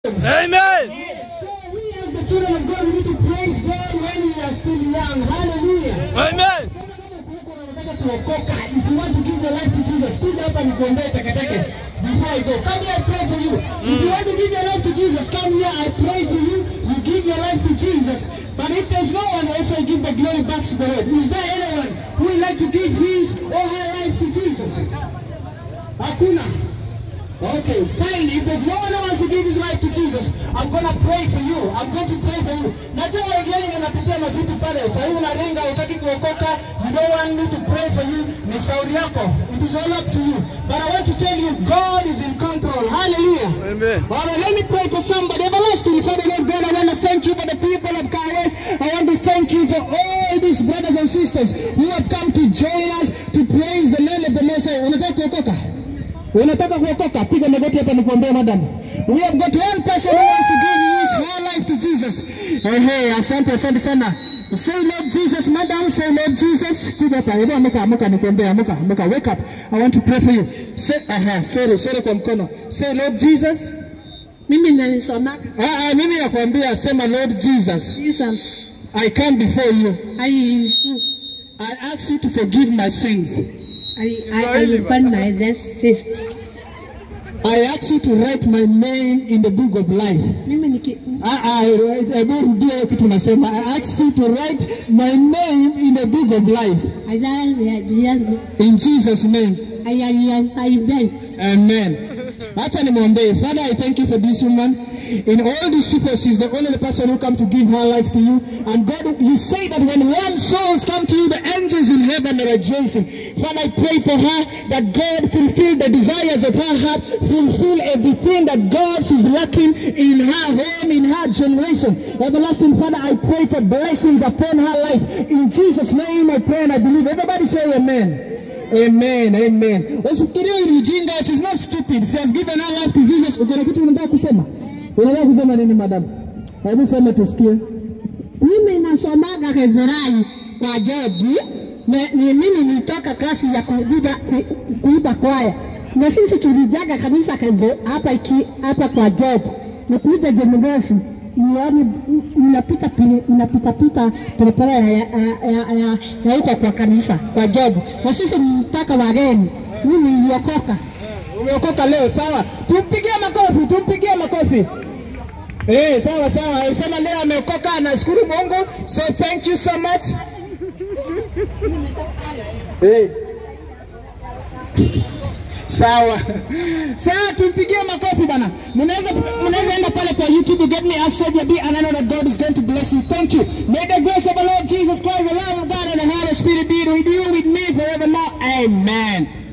Amen. So we as the children of God, we need to praise God when we are still young. Hallelujah. Amen. If you want to give your life to Jesus, before I go, come here, I pray for you. If you want to give your life to Jesus, come here, I pray for you. You give your life to Jesus. But if there's no one, also give the glory back to the Lord. Is there anyone who would like to give his or her life to Jesus? Hakuna. Okay, fine. If there's no one who wants to give his life to Jesus, I'm going to pray for you. I'm going to pray for you. Najua wengine wanapitia mavitu pale. Sasa hivi unalenga utaki kuokoka. You don't want me to pray for you. Ni sauri yako. It is all up to you. But I want to tell you, God is in control. Hallelujah. Amen. All right, let me pray for somebody. Everlasting Father, Lord God, I want to thank you for the people of Kairos. I want to thank you for all these brothers and sisters who have come to join us to praise the name of the Most High. Unataka kuokoka? Unataka kuokoka? Piga magoti hapa nikuombee madam. We have got one person who wants to give his whole life to Jesus. Hey, asante sana. Say Lord Jesus, madam, say Lord Jesus. Kuja hapa, hebu amuka nikuombee, amuka, wake up. I want to pray for you. Say, sorry kwa mkono. Say Lord Jesus. Mimi nanisoma. Mimi nakwambia sema Lord Jesus. Jesus. I come before you. I ask you to forgive my sins. I repent my sins. I ask you to write my name in the book of life. I ask you to write my name in the book of life. In Jesus' name. Amen. Father, I thank you for this woman. In all these people, she's the only person who come to give her life to you. And God, you say that when one soul come to you, the angels in heaven are rejoicing. Father, I pray for her that God fulfill the desires of her heart, fulfill everything that God is lacking in her home, in her generation. Everlasting Father, I pray for blessings upon her life. In Jesus' name I pray and I believe. Everybody say amen. Amen, amen. She's not stupid. She has given her life to Jesus. Unataka kusema nini madam? Hebu sema tusikie. Mimi nasomaga Hezerai kwa Jobu. Mimi nilitoka klasi ya kuiba kwaya. Na sisi tulijaga kanisa hapa kwa Jobu. Na kuja generation. Inapita prepara ya huko kwa kanisa kwa Jobu. Na sisi mpaka wageni. Mimi niliokoka. Umeokoka leo, sawa? Tumpigie makofi. Sawa. Sema leo ameokoka, anashukuru Mungu. So thank you so much. Sawa, tumpigie makofi bana. Mnaweza enda pale kwa YouTube, get me a Savior B, and I know that God is going to bless you. Thank you. May the grace of the Lord Jesus Christ, the love of God, and the Holy Spirit be with you, with me forever now. Amen.